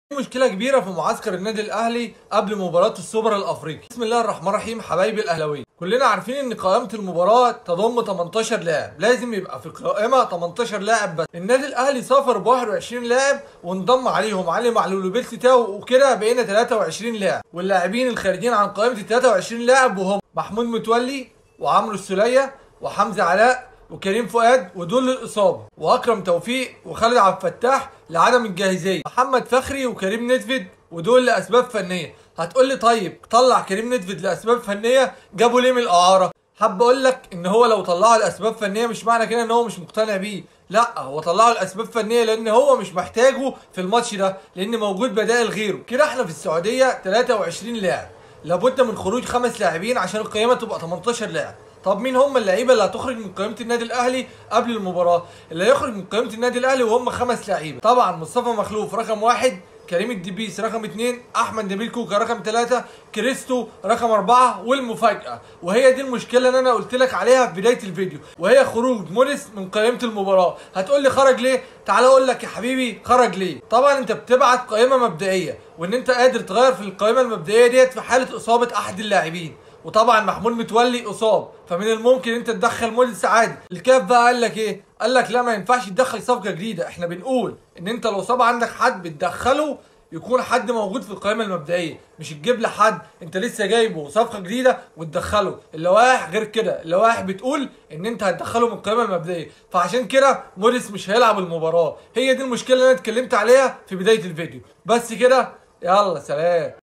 مشكلة كبيرة في معسكر النادي الأهلي قبل مباراة السوبر الأفريقي. بسم الله الرحمن الرحيم. حبايبي الأهلاوية، كلنا عارفين إن قائمة المباراة تضم 18 لاعب، لازم يبقى في القائمة 18 لاعب بس. النادي الأهلي سافر ب 21 لاعب وانضم عليهم علي معلول وبيلسي تاو، وكده بقينا 23 لاعب. واللاعبين الخارجين عن قائمة ال 23 لاعب وهم محمود متولي وعمرو السولية وحمزة علاء وكريم فؤاد، ودول للاصابه، واكرم توفيق وخالد عبد الفتاح لعدم الجاهزيه، محمد فخري وكريم نيدفيد ودول لاسباب فنيه. هتقول لي طيب طلع كريم نيدفيد لاسباب فنيه، جابوا ليه من الاعاره؟ حابب اقول لك ان هو لو طلعه لاسباب فنيه مش معنى كده ان هو مش مقتنع بيه، لا، هو طلعه لاسباب فنيه لان هو مش محتاجه في الماتش ده، لان موجود بدائل غيره. كده احنا في السعوديه 23 لاعب، لابد من خروج 5 لاعبين عشان القيمه تبقى 18 لاعب. طب مين هم اللعيبه اللي هتخرج من قائمه النادي الاهلي قبل المباراه؟ اللي هيخرج من قائمه النادي الاهلي وهم 5 لعيبه، طبعا مصطفى مخلوف رقم 1، كريم الدبيس رقم 2، احمد نبيل كوكا رقم 3، كريستو رقم 4، والمفاجاه وهي دي المشكله اللي انا قلت لك عليها في بدايه الفيديو، وهي خروج موريس من قائمه المباراه. هتقول لي خرج ليه؟ تعال اقول لك يا حبيبي خرج ليه. طبعا انت بتبعت قائمه مبدئيه، وان انت قادر تغير في القائمه المبدئيه ديت في حاله اصابه احد اللاعبين، وطبعا محمود متولي اصاب، فمن الممكن انت تدخل موديس عادي. الكاف بقى قال لك ايه؟ قال لك لا، ما ينفعش تدخل صفقه جديده. احنا بنقول ان انت لو صاب عندك حد بتدخله يكون حد موجود في القائمه المبدئيه، مش تجيب لي حد انت لسه جايبه صفقه جديده وتدخله. اللوائح غير كده، اللوائح بتقول ان انت هتدخله من القائمه المبدئيه، فعشان كده موديس مش هيلعب المباراه. هي دي المشكله اللي انا اتكلمت عليها في بدايه الفيديو. بس كده، يلا سلام.